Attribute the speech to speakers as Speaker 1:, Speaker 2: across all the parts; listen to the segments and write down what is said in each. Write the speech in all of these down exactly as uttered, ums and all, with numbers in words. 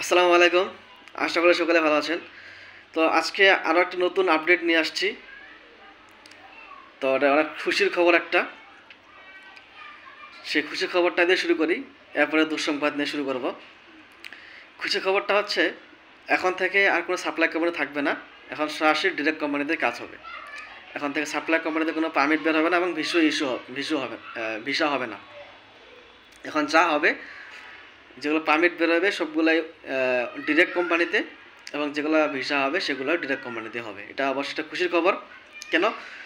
Speaker 1: আসসালামু আলাইকুম। আশা করি সকলে ভালো আছেন। তো আজকে আরও একটা নতুন আপডেট নিয়ে আসছি। তো এটা অনেক খুশির খবর একটা। সেই খুশির খবরটা দিয়ে শুরু করি, এরপরে দুঃসংবাদ নিয়ে শুরু করব। খুশির খবরটা হচ্ছে, এখন থেকে আর কোনো সাপ্লাই কোম্পানি থাকবে না। এখন সরাসরি ডিরেক্ট কোম্পানিতে কাজ হবে। এখন থেকে সাপ্লাই কোম্পানিতে কোনো পারমিট বের হবে না এবং ভিসা ইস্যু ভিসু হবে ভিসা হবে না। এখন যা হবে, যেগুলো পারমিট বের হবে সবগুলাই ডিরেক্ট কোম্পানিতে, এবং যেগুলো ভিসা হবে সেগুলো ডিরেক্ট কোম্পানিতে হবে। এটা অবশ্যই একটা খুশির খবর। কেন,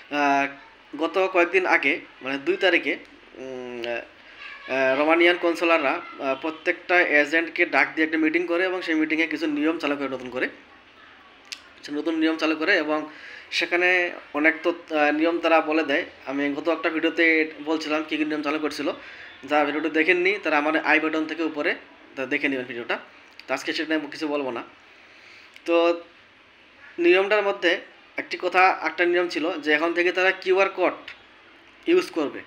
Speaker 1: গত কয়েকদিন আগে মানে দুই তারিখে রোমানিয়ান কনসুলাররা প্রত্যেকটা এজেন্টকে ডাক দিয়ে একটা মিটিং করে, এবং সেই মিটিংয়ে কিছু নিয়ম চালু করে নতুন করে নতুন নিয়ম চালু করে এবং সেখানে অনেক তো নিয়ম তারা বলে দেয়। আমি গত একটা ভিডিওতে বলছিলাম কী কী নিয়ম চালু করছিল। যারা ভিডিওটা দেখেননি তারা আমার আই বাটন থেকে উপরে দেখে নেবেন ভিডিওটা। তো আজকে সেটা কিছু বলবো না। তো নিয়মটার মধ্যে একটি কথা, একটা নিয়ম ছিল যে এখন থেকে তারা কিউআর কোড ইউজ করবে,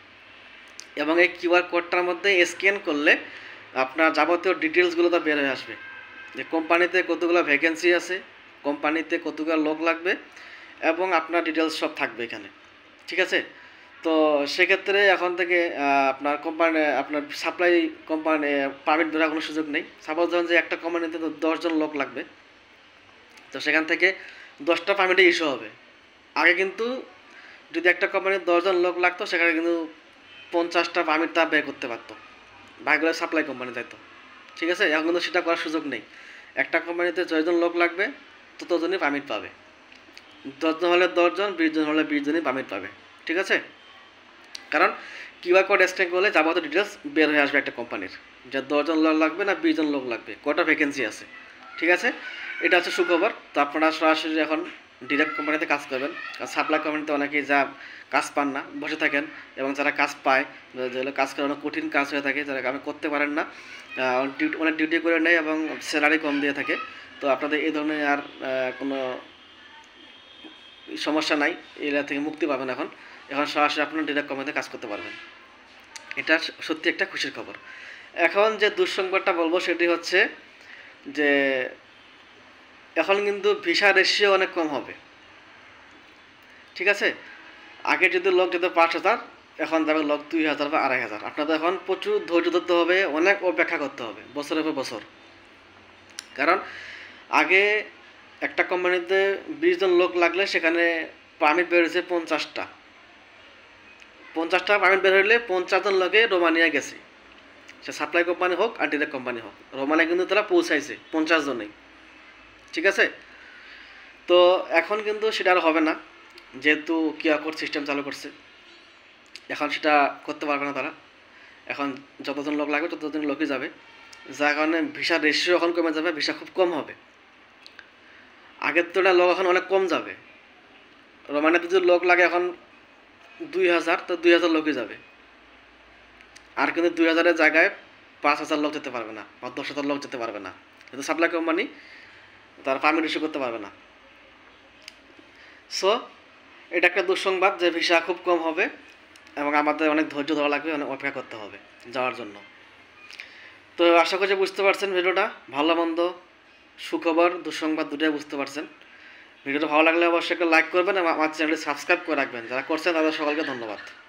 Speaker 1: এবং এই কিউআর কোডটার মধ্যে স্ক্যান করলে আপনার যাবতীয় ডিটেলসগুলো তো বের হয়ে আসবে, যে কোম্পানিতে কতগুলো ভ্যাকেন্সি আছে, কোম্পানিতে কতগুলো লোক লাগবে, এবং আপনার ডিটেলস সব থাকবে এখানে। ঠিক আছে? তো সেক্ষেত্রে এখন থেকে আপনার কোম্পানি আপনার সাপ্লাই কোম্পানি পারমিট বেরোর কোনো সুযোগ নেই। সাপোজ ধরুন যে একটা কোম্পানিতে দশজন লোক লাগবে, তো সেখান থেকে দশটা পারমিটে ইস্যু হবে। আগে কিন্তু যদি একটা কোম্পানির দশজন লোক লাগতো, সেখানে কিন্তু পঞ্চাশটা পারমিট তা বের করতে পারতো, ভাইগুলো সাপ্লাই কোম্পানি যাইতো। ঠিক আছে? এখন কিন্তু সেটা করার সুযোগ নেই। একটা কোম্পানিতে যতজন লোক লাগবে ততজনই পারমিট পাবে। দশজন হলে দশজন, বিশজন হলে বিশজনই পারমিট পাবে। ঠিক আছে? কারণ কিউআর কোড স্ক্যান করলে যাবতীয় ডিটেলস বের হয়ে আসবে একটা কোম্পানির, যে দশজন লোক লাগবে না বিশজন লোক লাগবে, কটা ভ্যাকেন্সি আছে। ঠিক আছে? এটা হচ্ছে সুখবর। তো আপনারা সরাসরি এখন ডিরেক্ট কোম্পানিতে কাজ করবেন। কারণ সাপ্লাই কোম্পানিতে অনেকেই যা কাজ পান না, বসে থাকেন, এবং যারা কাজ পায়, যেগুলো কাজ করে অনেক কঠিন কাজ হয়ে থাকে, যারা আমি করতে পারেন না, অনেক ডিউটি করে নেয় এবং স্যালারি কম দিয়ে থাকে। তো আপনাদের এই ধরনের আর কোনো সমস্যা নাই, এরা থেকে মুক্তি পাবেন। এখন এখন সরাসরি আপনারা ডিরেক্ট কোম্পানিতে কাজ করতে পারবেন। এটা সত্যি একটা খুশির খবর। এখন যে দুঃসংবাদটা বলবো সেটি হচ্ছে যে এখন কিন্তু ভিসা রেশিও অনেক কম হবে। ঠিক আছে? আগে যদি লোক যেত পাঁচ হাজার, এখন যাবে লোক দুই হাজার বা আড়াই হাজার। আপনাদের এখন প্রচুর ধৈর্য ধরতে হবে, অনেক অপেক্ষা করতে হবে, বছরের পর বছর। কারণ আগে একটা কোম্পানিতে বিশ জন লোক লাগলে সেখানে পারমিট বের হয়েছে পঞ্চাশটা পঞ্চাশটা পারমিট বের হইলে পঞ্চাশ জন লোকে রোমানিয়া গেছে, সে সাপ্লাই কোম্পানি হোক আর ডিরেক্ট কোম্পানি হোক। রোমানিয়া কিন্তু তারা পৌঁছাইছে পঞ্চাশ জনেই। ঠিক আছে? তো এখন কিন্তু সেটা আর হবে না, যেহেতু কিউআর কোড সিস্টেম চালু করছে। এখন সেটা করতে পারবে না তারা। এখন যতজন লোক লাগবে ততজন লোকই যাবে, যার কারণে ভিসার রেশিও এখন কমে যাবে, ভিসা খুব কম হবে। আগের তুলনায় লোক এখন অনেক কম যাবে। রোমানিয়াতে যদি লোক লাগে এখন দুই হাজার, তো দুই হাজার লোকই যাবে। আর কিন্তু দুই হাজারের জায়গায় পাঁচ হাজার লোক যেতে পারবে না, বা দশ হাজার লোক যেতে পারবে না, কিন্তু সাপ্লাই কোম্পানি তার পারমিট ইস্যু করতে পারবে না। সো এটা একটা দুঃসংবাদ যে ভিসা খুব কম হবে, এবং আমাদের অনেক ধৈর্য ধরা লাগবে, অনেক অপেক্ষা করতে হবে যাওয়ার জন্য। তো আশা করছি বুঝতে পারছেন ভিডিওটা, ভালো মন্দ, সুখবর, দুঃসংবাদ দুটোই বুঝতে পারছেন। ভিডিওটা ভালো লাগলে অবশ্যই একটা লাইক করবেন এবং আমার চ্যানেলটি সাবস্ক্রাইব করে রাখবেন। যারা করছেন তাদের সকলকে ধন্যবাদ।